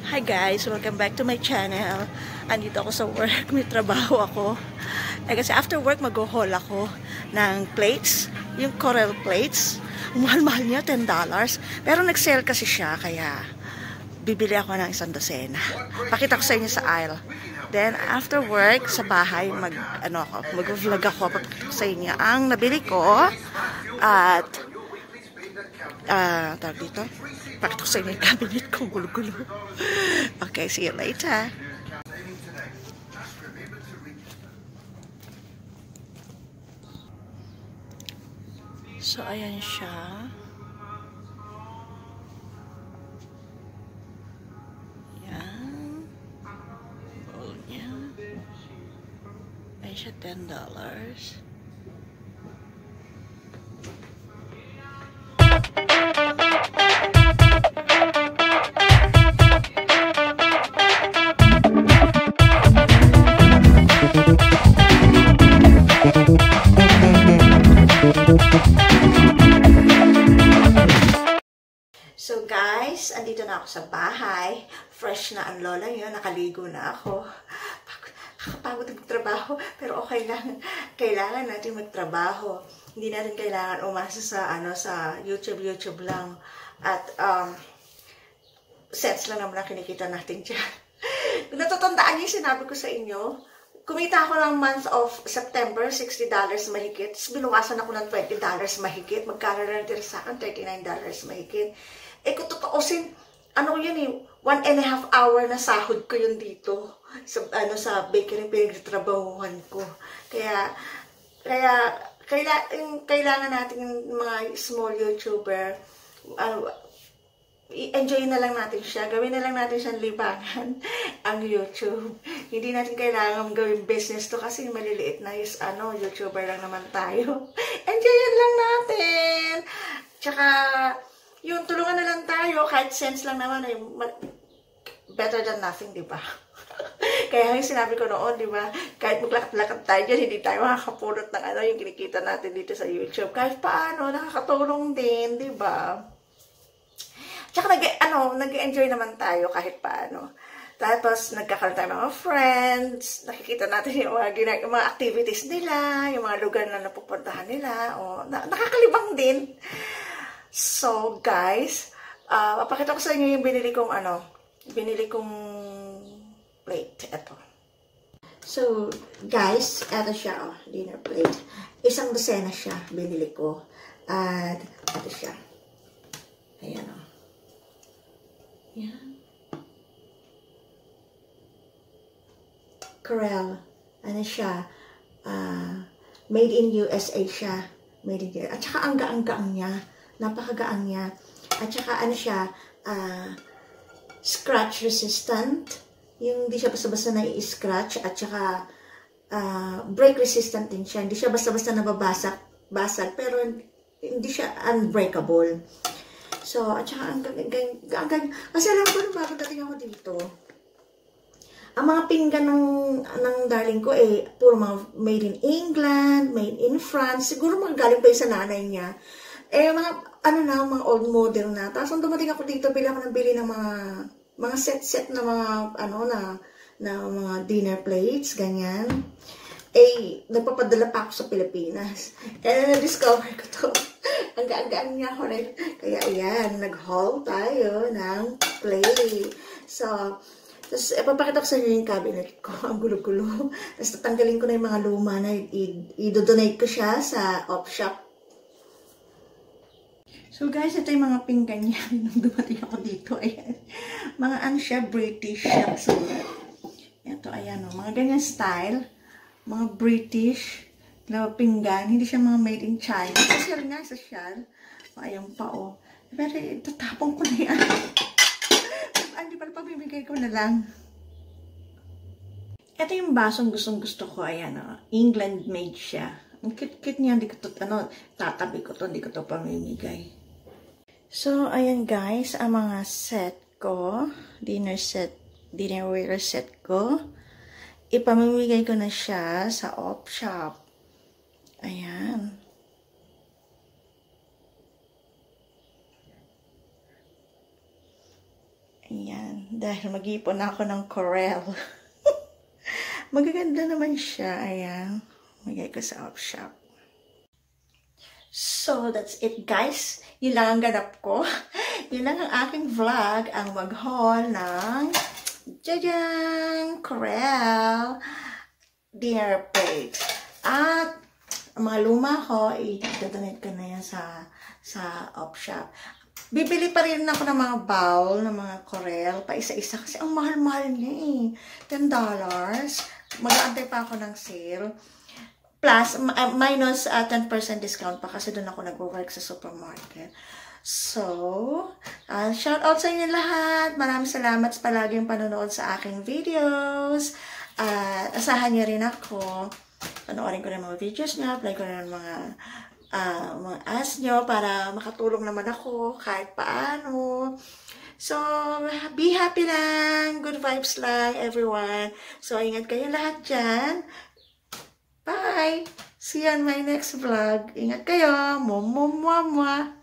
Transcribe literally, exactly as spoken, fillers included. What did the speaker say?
Hi guys! Welcome back to my channel. Andito ako sa work. May trabaho ako. Eh, kasi after work, mag-haul ako ng plates. Yung CORELLE plates. Mahal-mahal niya, ten dollars. Pero nag-sale kasi siya, kaya bibili ako ng isang dosena. Pakita ko sa inyo sa aisle. Then, after work, sa bahay, mag, ano ako, mag-vlog ako. Pakita ko sa inyo ang nabili ko. At, ah, uh, tawag dito. Pakita ko sa inyo yung cabinet ko, gulo-gulo. Okay, see you later. So, ayan siya. Ayan. Bowl niya. Ayan siya, ten dollars. So guys, andito na ako sa bahay. Fresh na ang lola yun. Nakaligo na ako. Nakakapagod magtrabaho. Pero okay lang. Kailangan natin magtrabaho. Hindi natin kailangan umasa sa, ano, sa YouTube, YouTube lang. At, um, sets lang naman ang kinikita natin dyan. Natatandaan niyo yung sinabi ko sa inyo. Kumita ako ng month of September, sixty dollars mahigit. Tapos binuwasan ako ng twenty dollars mahigit. Magkano na natira sa akin? thirty-nine dollars mahigit. Eh kung tutuusin, ano yun eh, one and a half hour na sahod ko yun dito. Sa, ano, sa bakery pinagtatrabahuhan ko. Kaya, kaya, kaila, yung, kailangan natin yung mga small YouTuber, uh, i-enjoy na lang natin siya. Gawin na lang natin siyang libangan, ang YouTube. Hindi natin kailangan gawin business to kasi maliliit na is, ano, YouTuber lang naman tayo. Enjoyin lang natin! Tsaka, yung tulungan na lang tayo, kahit cents lang naman, ay better than nothing, di ba? Kaya yung sinabi ko noon, di ba? Kahit maglakad-lakad tayo dyan, hindi tayo makakapulot ng ano, yung kinikita natin dito sa YouTube. Kahit paano, nakakatulong din, di ba? Tsaka nag, ano, nag-enjoy naman tayo kahit paano. Tapos, nagkakaroon tayo mga friends, nakikita natin yung mga, yung mga activities nila, yung mga lugar na napupuntahan nila, o, na, nakakalibang din. So, guys, uh, papakita ko sa inyo yung binili kong, ano, binili kong plate. Ito. So, guys, ito siya, oh, dinner plate. Isang dosena siya, binili ko. At, ito siya. Ayan, oh. Yan. CORELLE. Ano siya? Uh, made in U S A siya. Made in U S A. At saka ang gaang-gaang niya. Napakagaan niya. At saka ano siya? Uh, scratch resistant. Yung hindi siya basta-basta na-i-scratch. At saka uh, break resistant din siya. Hindi siya basta-basta nababasag. Basag. Pero hindi siya unbreakable. So, at saka, ang gagang, kasi alam ko nung bago dating ako dito, ang mga pinggan ng, ng darling ko, eh, puro mga made in England, made in France, siguro mga galing pa yung sa nanay niya. Eh, mga, ano na, mga old model na. Tapos, nung dumating ako dito, bili ako ng bili ng mga, mga set-set na mga, ano, na, na mga dinner plates, ganyan. Eh, nagpapadala pa ako sa Pilipinas. Eh, na-discover ko to. Ang gaan-gaan niya ako rin. Kaya, ayan, nag-haul tayo ng plate. So, tapos, ipapakita ko sa inyo yung cabinet ko. Ang gulo-gulo. Tapos, tatanggalin ko na yung mga luma na i-donate ko siya sa op shop. So, guys, ito yung mga pinggan niya. Nung dumating ako dito, ayan. Mga ano siya, British siya. So, ito, ayan, o. Mga ganyan style. Mga British na pinggan. Hindi siya mga made in China. Social nga, social. O, ayan pa, o. Pero, tatapong ko na yan. Hindi pala, pabibigay ko na lang. Ito yung basong gustong gusto ko. Ayan, o. England made siya. Ang cute-cute niya. Hindi ko to, ano, tatabi ko to. Hindi ko to pamimigay. So, ayan guys, ang mga set ko. Dinner set. Dinnerware set ko. Ipamimigay ko na siya sa op shop. Ayan. Ayan. Dahil mag-ipon ako ng CORELLE. Magaganda naman siya. Ayan. Magay ko sa off shop. So, that's it guys. Yun lang ang ganap ko. Yun lang ang aking vlog. Ang mag-haul ng Jajang! CORELLE Dinnerplates. At ang mga luma ko, i-donate ko na yan sa, sa off shop. Bibili pa rin ako ng mga bowl, ng mga CORELLE, pa isa-isa. Kasi ang mahal-mahal niya eh. ten dollars. Mag-aantay pa ako ng sale. Plus, uh, minus uh, ten percent discount pa kasi doon ako nag-work sa supermarket. So, uh, shout out sa inyo lahat. Maraming salamat sa palaging panonood sa aking videos. Uh, asahan niyo rin ako. Panoorin ko rin mga videos niya. Apply ko rin mga Uh, mga ask nyo para makatulong naman ako kahit paano. So, be happy lang. Good vibes lang, everyone. So, ingat kayo lahat dyan. Bye! See you on my next vlog. Ingat kayo. Mwah, mwah, mwah.